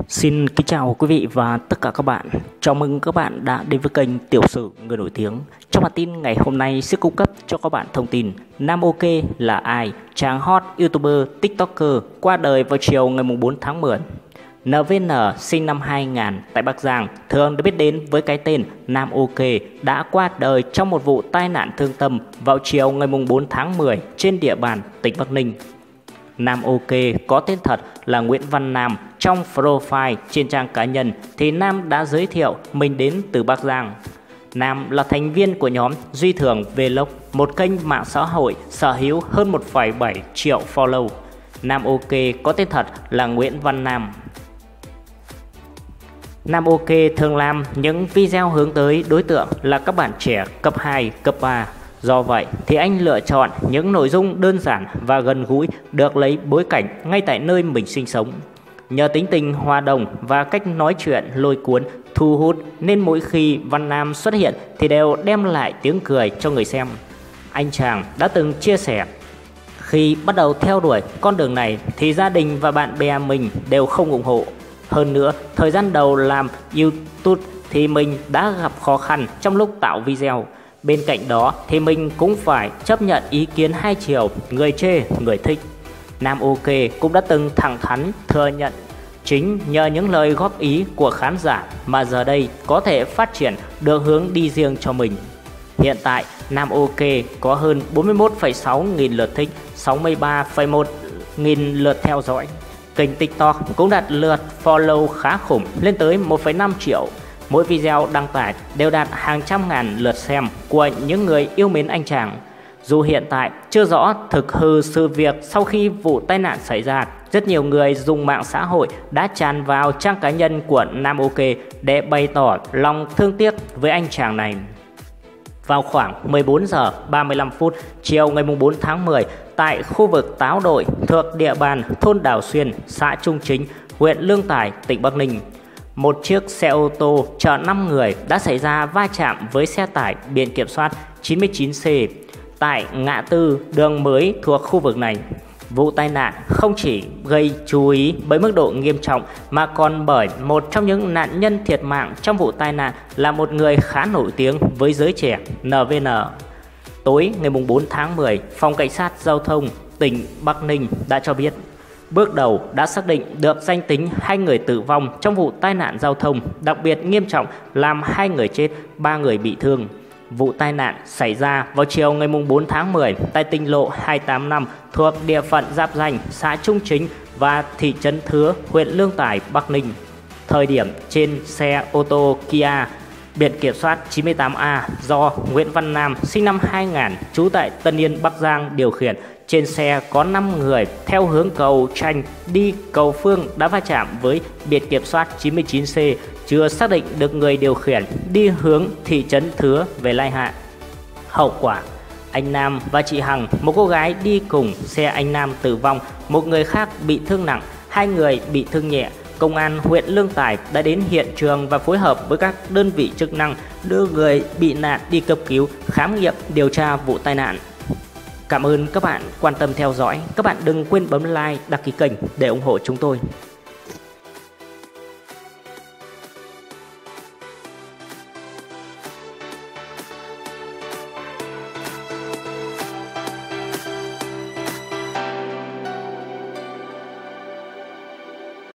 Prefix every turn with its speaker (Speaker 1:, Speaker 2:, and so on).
Speaker 1: Xin kính chào quý vị và tất cả các bạn. Chào mừng các bạn đã đến với kênh Tiểu sử người nổi tiếng. Trong bản tin ngày hôm nay sẽ cung cấp cho các bạn thông tin Nam Ok là ai, chàng hot YouTuber, TikToker qua đời vào chiều ngày 4 tháng 10. NVN sinh năm 2000 tại Bắc Giang, thường được biết đến với cái tên Nam Ok, đã qua đời trong một vụ tai nạn thương tâm vào chiều ngày 4 tháng 10 trên địa bàn tỉnh Bắc Ninh. Nam Ok có tên thật là Nguyễn Văn Nam. Trong profile trên trang cá nhân thì Nam đã giới thiệu mình đến từ Bắc Giang. Nam là thành viên của nhóm Duy Thường Vlog, một kênh mạng xã hội sở hữu hơn 1,7 triệu follow. Nam Ok có tên thật là Nguyễn Văn Nam. Nam Ok thường làm những video hướng tới đối tượng là các bạn trẻ cấp 2, cấp 3. Do vậy thì anh lựa chọn những nội dung đơn giản và gần gũi, được lấy bối cảnh ngay tại nơi mình sinh sống. Nhờ tính tình hòa đồng và cách nói chuyện lôi cuốn, thu hút nên mỗi khi Văn Nam xuất hiện thì đều đem lại tiếng cười cho người xem. Anh chàng đã từng chia sẻ, khi bắt đầu theo đuổi con đường này thì gia đình và bạn bè mình đều không ủng hộ. Hơn nữa, thời gian đầu làm YouTube thì mình đã gặp khó khăn trong lúc tạo video. Bên cạnh đó thì mình cũng phải chấp nhận ý kiến hai chiều, người chê, người thích. Nam Ok cũng đã từng thẳng thắn thừa nhận chính nhờ những lời góp ý của khán giả mà giờ đây có thể phát triển được hướng đi riêng cho mình. Hiện tại Nam Ok có hơn 41,6 nghìn lượt thích, 63,1 nghìn lượt theo dõi. Kênh TikTok cũng đạt lượt follow khá khủng lên tới 1,5 triệu. Mỗi video đăng tải đều đạt hàng trăm ngàn lượt xem của những người yêu mến anh chàng. Dù hiện tại chưa rõ thực hư sự việc sau khi vụ tai nạn xảy ra, rất nhiều người dùng mạng xã hội đã tràn vào trang cá nhân của Nam Ok để bày tỏ lòng thương tiếc với anh chàng này. Vào khoảng 14 giờ 35 phút chiều ngày 4 tháng 10 tại khu vực Táo Đội thuộc địa bàn thôn Đào Xuyên, xã Trung Chính, huyện Lương Tài, tỉnh Bắc Ninh, một chiếc xe ô tô chở 5 người đã xảy ra va chạm với xe tải biển kiểm soát 99C tại ngã tư đường mới thuộc khu vực này. Vụ tai nạn không chỉ gây chú ý bởi mức độ nghiêm trọng mà còn bởi một trong những nạn nhân thiệt mạng trong vụ tai nạn là một người khá nổi tiếng với giới trẻ, NVN. Tối ngày 4 tháng 10, Phòng Cảnh sát Giao thông tỉnh Bắc Ninh đã cho biết bước đầu đã xác định được danh tính 2 người tử vong trong vụ tai nạn giao thông đặc biệt nghiêm trọng làm 2 người chết, 3 người bị thương. Vụ tai nạn xảy ra vào chiều ngày 4 tháng 10 tại tỉnh lộ 285 thuộc địa phận giáp ranh xã Trung Chính và thị trấn Thứa, huyện Lương Tài, Bắc Ninh. Thời điểm trên xe ô tô Kia biển kiểm soát 98A do Nguyễn Văn Nam sinh năm 2000 trú tại Tân Yên, Bắc Giang điều khiển. Trên xe có 5 người theo hướng cầu Tranh đi cầu Phương đã va chạm với biển kiểm soát 99C, chưa xác định được người điều khiển đi hướng thị trấn Thứa về Lai Hạ. Hậu quả, anh Nam và chị Hằng, một cô gái đi cùng xe anh Nam tử vong, một người khác bị thương nặng, 2 người bị thương nhẹ. Công an huyện Lương Tài đã đến hiện trường và phối hợp với các đơn vị chức năng đưa người bị nạn đi cấp cứu, khám nghiệm, điều tra vụ tai nạn. Cảm ơn các bạn quan tâm theo dõi. Các bạn đừng quên bấm like, đăng ký kênh để ủng hộ chúng tôi.